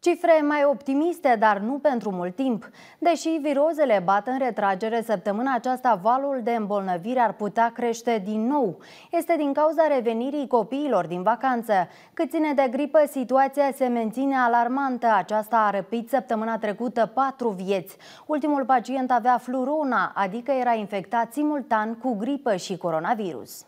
Cifre mai optimiste, dar nu pentru mult timp. Deși virozele bat în retragere săptămâna aceasta, valul de îmbolnăviri ar putea crește din nou. Este din cauza revenirii copiilor din vacanță. Cât ține de gripă, situația se menține alarmantă. Aceasta a răpit săptămâna trecută 4 vieți. Ultimul pacient avea flurona, adică era infectat simultan cu gripă și coronavirus.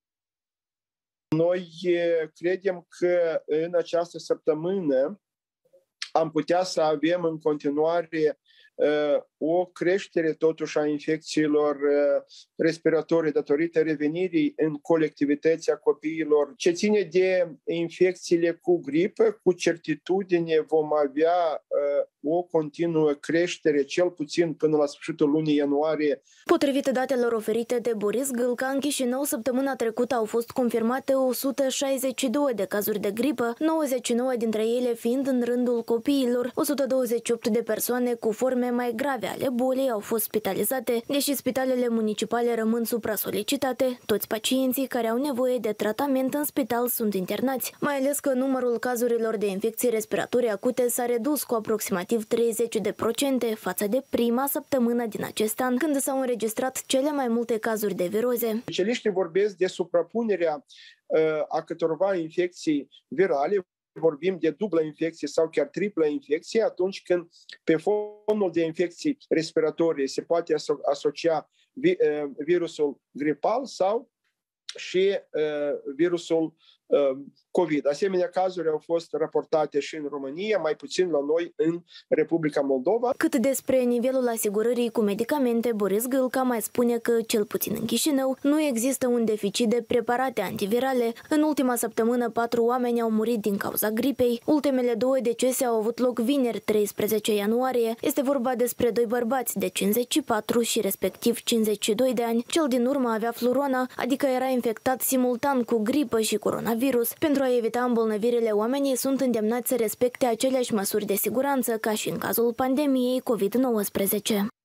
Noi credem că în această săptămână am putea să avem în continuare o creștere totuși a infecțiilor respiratorii datorită revenirii în colectivității a copiilor. Ce ține de infecțiile cu gripă, cu certitudine vom avea o continuă creștere, cel puțin până la sfârșitul lunii ianuarie. Potrivit datelor oferite de Boris Gâlca, în Chișinău săptămâna trecută au fost confirmate 162 de cazuri de gripă, 99 dintre ele fiind în rândul copiilor. 128 de persoane cu forme mai grave ale bolii au fost spitalizate, deși spitalele municipale rămân supra-solicitate. Toți pacienții care au nevoie de tratament în spital sunt internați, mai ales că numărul cazurilor de infecții respiratorii acute s-a redus cu aproximativ 30% față de prima săptămână din acest an, când s-au înregistrat cele mai multe cazuri de viroze. Specialiștii vorbesc de suprapunerea a câtorva infecții virale. Vorbim de dublă infecție sau chiar triplă infecție atunci când pe fondul de infecții respiratorii se poate asocia virusul gripal sau și virusul COVID. Asemenea cazuri au fost raportate și în România, mai puțin la noi în Republica Moldova. Cât despre nivelul asigurării cu medicamente, Boris Gâlca mai spune că, cel puțin în Chișinău, nu există un deficit de preparate antivirale. În ultima săptămână, 4 oameni au murit din cauza gripei. Ultimele 2 decese au avut loc vineri, 13 ianuarie. Este vorba despre 2 bărbați de 54 și respectiv 52 de ani. Cel din urmă avea flurona, adică era infectat simultan cu gripă și coronavirus. Pentru a evita îmbolnăvirile, oamenii sunt îndemnați să respecte aceleași măsuri de siguranță ca și în cazul pandemiei COVID-19.